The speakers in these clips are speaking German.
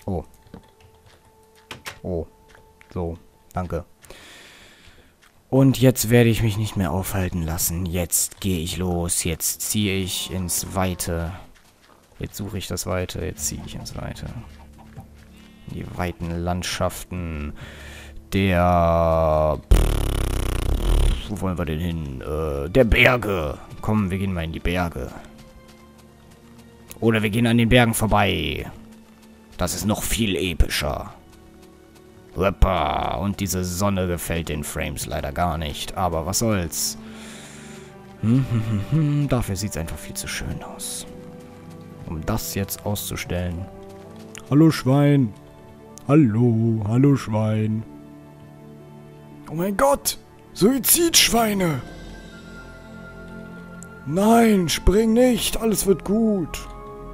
Oh. Oh. So. Danke. Und jetzt werde ich mich nicht mehr aufhalten lassen. Jetzt gehe ich los. Jetzt ziehe ich ins Weite. Jetzt suche ich das Weite. Jetzt ziehe ich ins Weite. In die weiten Landschaften der... Wo wollen wir denn hin? Der Berge. Komm, wir gehen mal in die Berge. Oder wir gehen an den Bergen vorbei. Das ist noch viel epischer. Hoppa. Und diese Sonne gefällt den Frames leider gar nicht. Aber was soll's. Dafür sieht's einfach viel zu schön aus. Um das jetzt auszustellen. Hallo Schwein. Hallo, hallo Schwein. Oh mein Gott. Suizidschweine. Nein, spring nicht. Alles wird gut.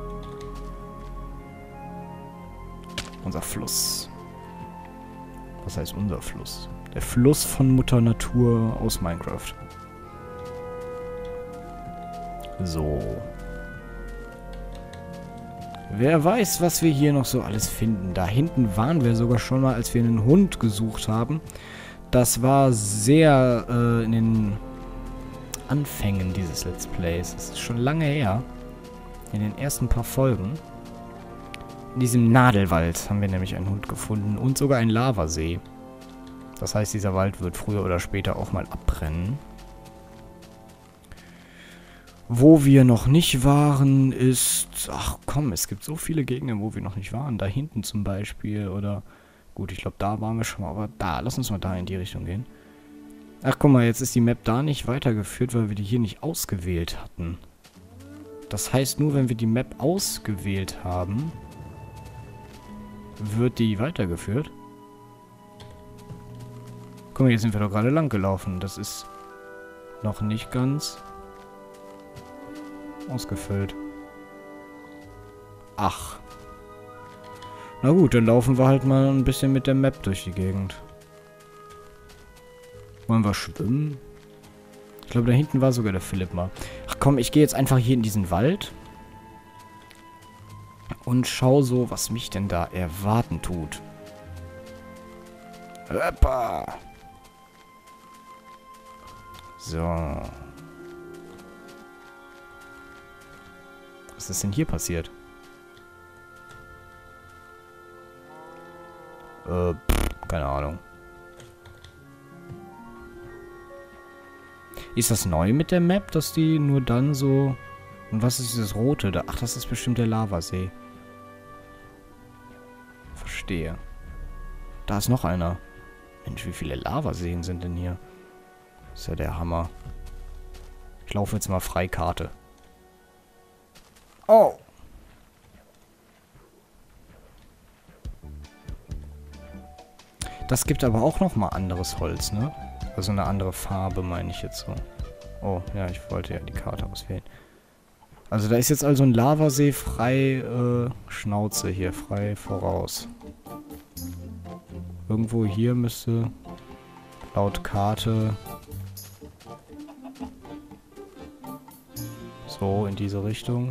Unser Fluss. Was heißt unser Fluss? Der Fluss von Mutter Natur aus Minecraft. So. Wer weiß, was wir hier noch so alles finden. Da hinten waren wir sogar schon mal, als wir einen Hund gesucht haben. Das war sehr in den Anfängen dieses Let's Plays. Das ist schon lange her. In den ersten paar Folgen. In diesem Nadelwald haben wir nämlich einen Hund gefunden und sogar einen Lavasee. Das heißt, dieser Wald wird früher oder später auch mal abbrennen. Wo wir noch nicht waren, ist... Ach komm, es gibt so viele Gegenden, wo wir noch nicht waren. Da hinten zum Beispiel oder... Gut, ich glaube, da waren wir schon mal. Aber da, lass uns mal da in die Richtung gehen. Ach guck mal, jetzt ist die Map da nicht weitergeführt, weil wir die hier nicht ausgewählt hatten. Das heißt, nur wenn wir die Map ausgewählt haben... wird die weitergeführt. Guck mal, hier sind wir doch gerade lang gelaufen. Das ist noch nicht ganz ausgefüllt. Ach. Na gut, dann laufen wir halt mal ein bisschen mit der Map durch die Gegend. Wollen wir schwimmen? Ich glaube, da hinten war sogar der Philipp mal. Ach komm, ich gehe jetzt einfach hier in diesen Wald. Und schau so, was mich denn da erwarten tut. Hoppa. So. Was ist denn hier passiert? Keine Ahnung. Ist das neu mit der Map, dass die nur dann so... Und was ist dieses Rote da? Ach, das ist bestimmt der Lavasee. Verstehe. Da ist noch einer. Mensch, wie viele Lavaseen sind denn hier? Das ist ja der Hammer. Ich laufe jetzt mal Freikarte. Oh! Das gibt aber auch nochmal anderes Holz, ne? Also eine andere Farbe, meine ich jetzt so. Oh, ja, ich wollte ja die Karte auswählen. Also da ist jetzt also ein Lavasee frei, Schnauze hier, frei voraus. Irgendwo hier müsste laut Karte so in diese Richtung.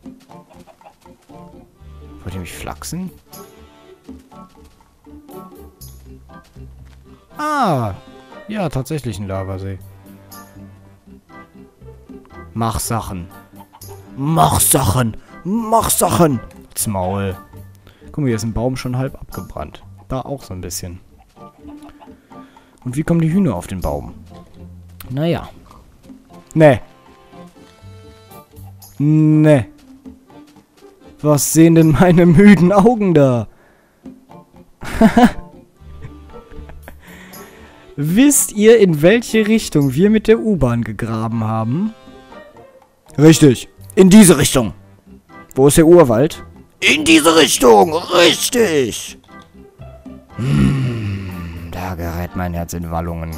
Wollt ihr mich flachsen? Ah! Ja, tatsächlich ein Lavasee. Mach Sachen. Mach Sachen! Mach Sachen! Das Maul. Guck mal, hier ist ein Baum schon halb abgebrannt. Da auch so ein bisschen. Und wie kommen die Hühner auf den Baum? Naja. Ne. Ne. Was sehen denn meine müden Augen da? Wisst ihr, in welche Richtung wir mit der U-Bahn gegraben haben? Richtig. In diese Richtung. Wo ist der Urwald? In diese Richtung. Richtig. Da gerät mein Herz in Wallungen.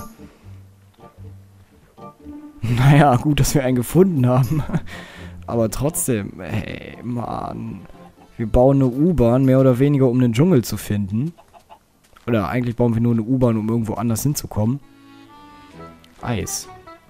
Naja, gut, dass wir einen gefunden haben. Aber trotzdem, hey, Mann. Wir bauen eine U-Bahn, mehr oder weniger, um den Dschungel zu finden. Oder eigentlich bauen wir nur eine U-Bahn, um irgendwo anders hinzukommen. Eis.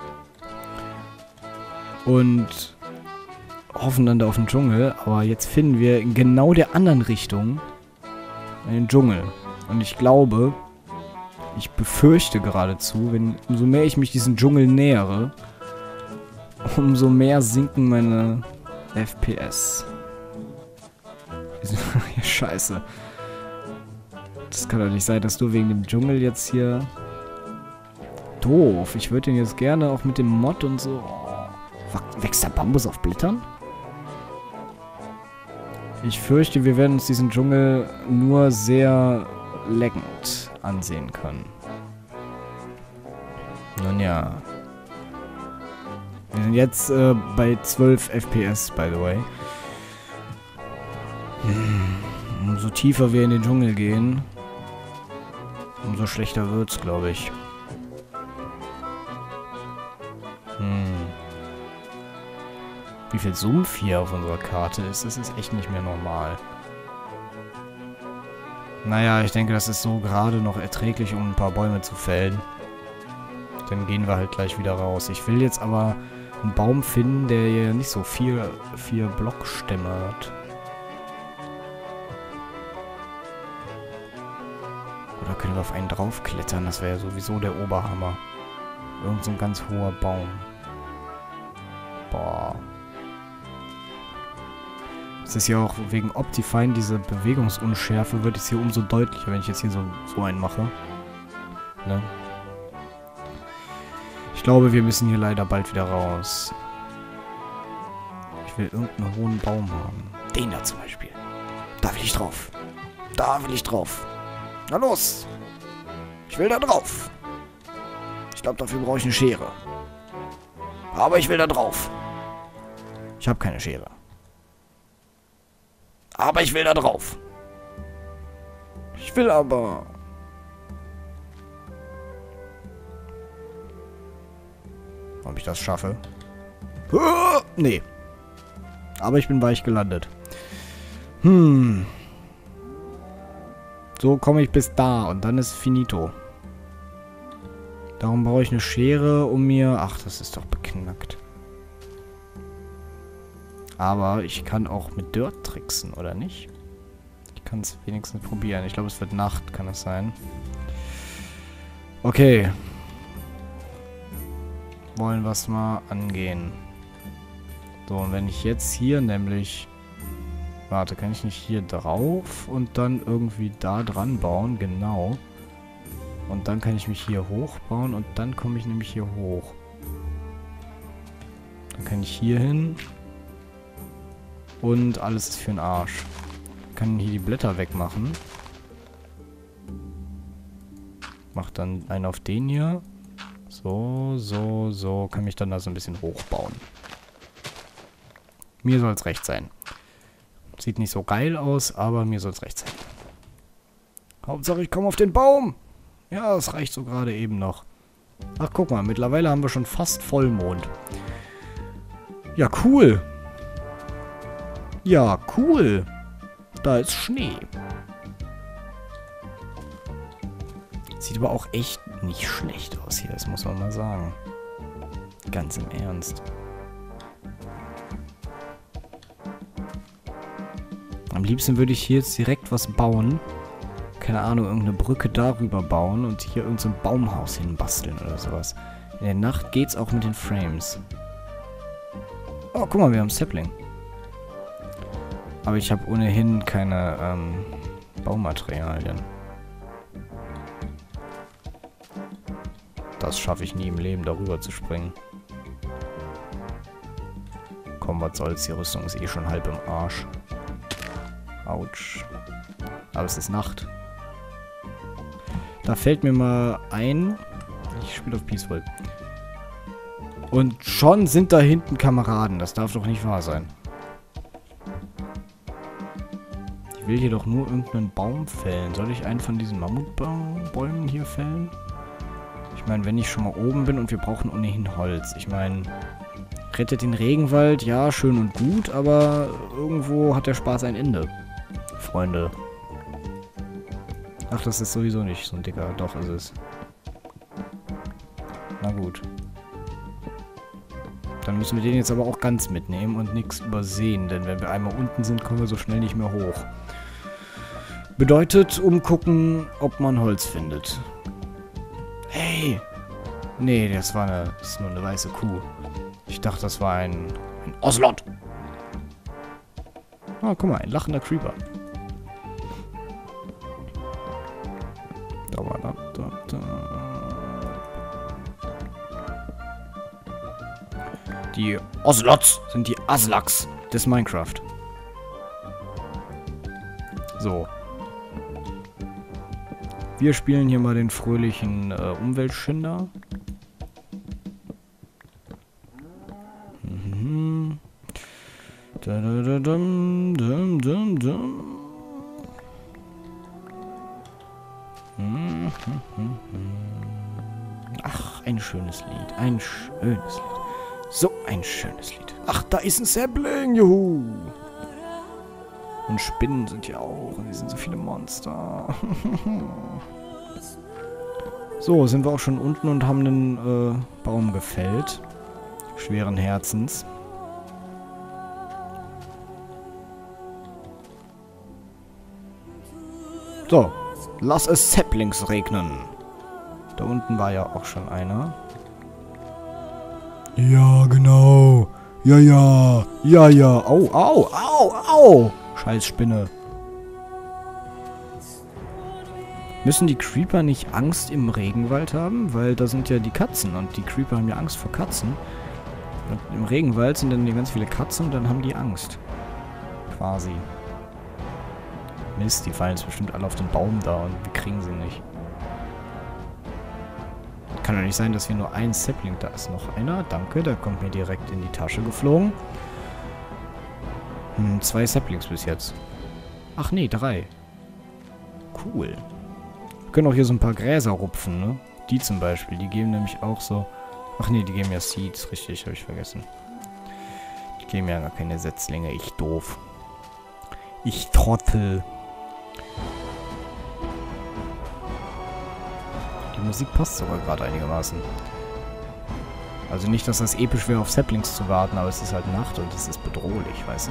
Und hoffen dann da auf den Dschungel. Aber jetzt finden wir in genau der anderen Richtung In den Dschungel. Und ich glaube, ich befürchte geradezu, umso mehr ich mich diesem Dschungel nähere, umso mehr sinken meine FPS. Ja, scheiße. Das kann doch nicht sein, dass du wegen dem Dschungel jetzt hier... Doof. Ich würde den jetzt gerne auch mit dem Mod und so... Wächst der Bambus auf Blättern? Ich fürchte, wir werden uns diesen Dschungel nur sehr laggend ansehen können. Nun ja. Wir sind jetzt bei 12 FPS, by the way. Umso tiefer wir in den Dschungel gehen, umso schlechter wird's, glaube ich. Wie viel Sumpf hier auf unserer Karte ist, das ist echt nicht mehr normal. Naja, ich denke, das ist so gerade noch erträglich, um ein paar Bäume zu fällen. Dann gehen wir halt gleich wieder raus. Ich will jetzt aber einen Baum finden, der hier nicht so vier Blockstämme hat. Oder können wir auf einen draufklettern? Das wäre ja sowieso der Oberhammer. Irgend so ein ganz hoher Baum. Boah. Es ist ja auch wegen Optifine, diese Bewegungsunschärfe, wird es hier umso deutlicher, wenn ich jetzt hier so einen mache. Ne? Ich glaube, wir müssen hier leider bald wieder raus. Ich will irgendeinen hohen Baum haben. Den da zum Beispiel. Da will ich drauf. Da will ich drauf. Na los! Ich will da drauf. Ich glaube, dafür brauche ich eine Schere. Aber ich will da drauf. Ich habe keine Schere. Aber ich will da drauf. Ich will aber... Ob ich das schaffe? Nee. Aber ich bin weich gelandet. So komme ich bis da und dann ist finito. Darum brauche ich eine Schere, um mir... Ach, das ist doch beknackt. Aber ich kann auch mit Dirt tricksen, oder nicht? Ich kann es wenigstens probieren. Ich glaube, es wird Nacht, kann es sein. Okay. Wollen wir es mal angehen. So, und wenn ich jetzt hier nämlich... Warte, kann ich nicht hier drauf und dann irgendwie da dran bauen? Genau. Und dann kann ich mich hier hochbauen und dann komme ich nämlich hier hoch. Dann kann ich hier hin. Und alles ist für den Arsch. Ich kann hier die Blätter wegmachen. Mach dann einen auf den hier. So. Kann mich dann da so ein bisschen hochbauen. Mir soll es recht sein. Sieht nicht so geil aus, aber mir soll es recht sein. Hauptsache ich komme auf den Baum. Ja, das reicht so gerade eben noch. Ach, guck mal, mittlerweile haben wir schon fast Vollmond. Ja, cool. Ja, cool. Da ist Schnee. Sieht aber auch echt nicht schlecht aus hier, das muss man mal sagen. Ganz im Ernst. Am liebsten würde ich hier jetzt direkt was bauen. Keine Ahnung, irgendeine Brücke darüber bauen und hier irgendein so Baumhaus hinbasteln oder sowas. In der Nacht geht's auch mit den Frames. Oh, guck mal, wir haben Sapling. Aber ich habe ohnehin keine Baumaterialien. Das schaffe ich nie im Leben, darüber zu springen. Komm, was soll's, die Rüstung ist eh schon halb im Arsch. Autsch. Aber es ist Nacht. Da fällt mir mal ein... Ich spiele auf Peaceful. Und schon sind da hinten Kameraden. Das darf doch nicht wahr sein. Ich will hier doch nur irgendeinen Baum fällen. Soll ich einen von diesen Mammutbäumen hier fällen? Ich meine, wenn ich schon mal oben bin und wir brauchen ohnehin Holz. Ich meine, rettet den Regenwald, ja, schön und gut, aber irgendwo hat der Spaß ein Ende. Freunde. Ach, das ist sowieso nicht so ein dicker. Doch, ist es. Na gut. Dann müssen wir den jetzt aber auch ganz mitnehmen und nichts übersehen, denn wenn wir einmal unten sind, kommen wir so schnell nicht mehr hoch. Bedeutet, umgucken, ob man Holz findet. Hey! Nee, das ist nur eine weiße Kuh. Ich dachte, das war ein Ocelot. Ah, guck mal, ein lachender Creeper. Die Ocelots sind die Aslaks des Minecraft. So. Wir spielen hier mal den fröhlichen Umweltschinder. Mhm. Ach, ein schönes Lied. Ein schönes Lied. So ein schönes Lied. Ach, da ist ein Sapling. Juhu. Und Spinnen sind hier auch. Und hier sind so viele Monster. So, sind wir auch schon unten und haben einen Baum gefällt. Schweren Herzens. So, lass es Saplings regnen. Da unten war ja auch schon einer. Ja, genau. Ja, ja. Ja, ja. Au, au, au, au. Scheiß Spinne. Müssen die Creeper nicht Angst im Regenwald haben? Weil da sind ja die Katzen und die Creeper haben ja Angst vor Katzen. Und im Regenwald sind dann ganz viele Katzen und dann haben die Angst. Quasi. Mist, die fallen jetzt bestimmt alle auf den Baum da und wir kriegen sie nicht. Kann doch nicht sein, dass wir nur einen Sapling... Da ist noch einer. Danke, der kommt mir direkt in die Tasche geflogen. 2 Saplings bis jetzt. Ach nee, 3. Cool. Wir können auch hier so ein paar Gräser rupfen, ne? Die zum Beispiel, die geben nämlich auch so... Ach nee, die geben ja Seeds, richtig, habe ich vergessen. Die geben ja gar keine Setzlinge, ich doof. Ich Trottel. Die Musik passt sogar gerade einigermaßen. Also nicht, dass das episch wäre, auf Saplings zu warten, aber es ist halt Nacht und es ist bedrohlich, weißt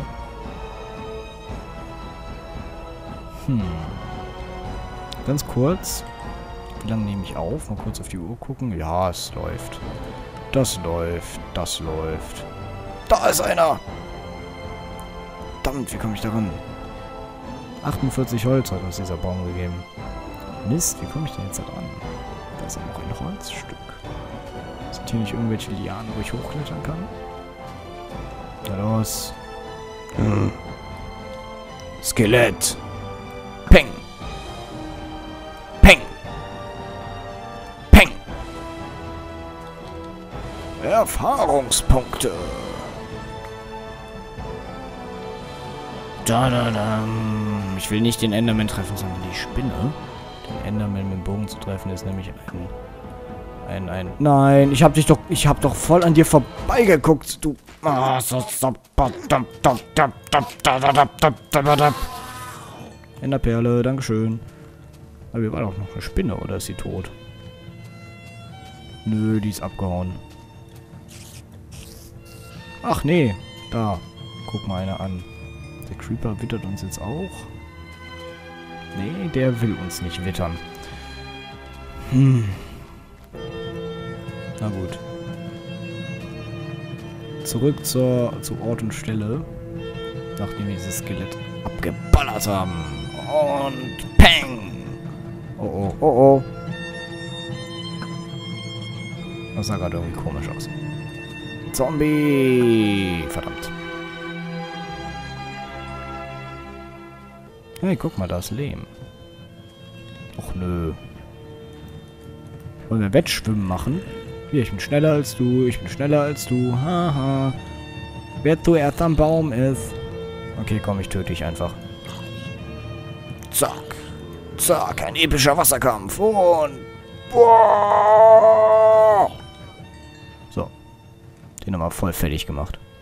du? Ganz kurz. Wie lange nehme ich auf? Mal kurz auf die Uhr gucken. Ja, es läuft. Das läuft. Das läuft. Da ist einer! Verdammt, wie komme ich da ran? 48 Holz hat uns dieser Baum gegeben. Mist, wie komme ich denn jetzt da ran? Da ist ja noch ein Holzstück. Sind hier nicht irgendwelche Lianen, wo ich hochklettern kann? Na los. Skelett. Peng. Peng. Peng. Erfahrungspunkte. Ich will nicht den Enderman treffen, sondern die Spinne. Den Enderman mit dem Bogen zu treffen ist nämlich ein... Nein, ich hab doch voll an dir vorbeigeguckt, du... Enderperle, dankeschön. Aber hier war doch noch eine Spinne, oder ist sie tot? Nö, die ist abgehauen. Ach nee, da. Guck mal einer an. Der Creeper wittert uns jetzt auch. Nee, der will uns nicht wittern. Na gut. Zurück zu Ort und Stelle. Nachdem wir dieses Skelett abgeballert haben. Und Peng! Oh oh, oh oh. Das sah gerade irgendwie komisch aus. Zombie! Verdammt. Hey, guck mal, da ist Lehm. Och nö. Wollen wir Wettschwimmen machen? Hier, ich bin schneller als du, ich bin schneller als du. Haha. Wer zuerst am Baum ist. Okay, komm, ich töte dich einfach. Zack. Zack, ein epischer Wasserkampf. Und... Boah. So. Den haben wir voll fertig gemacht.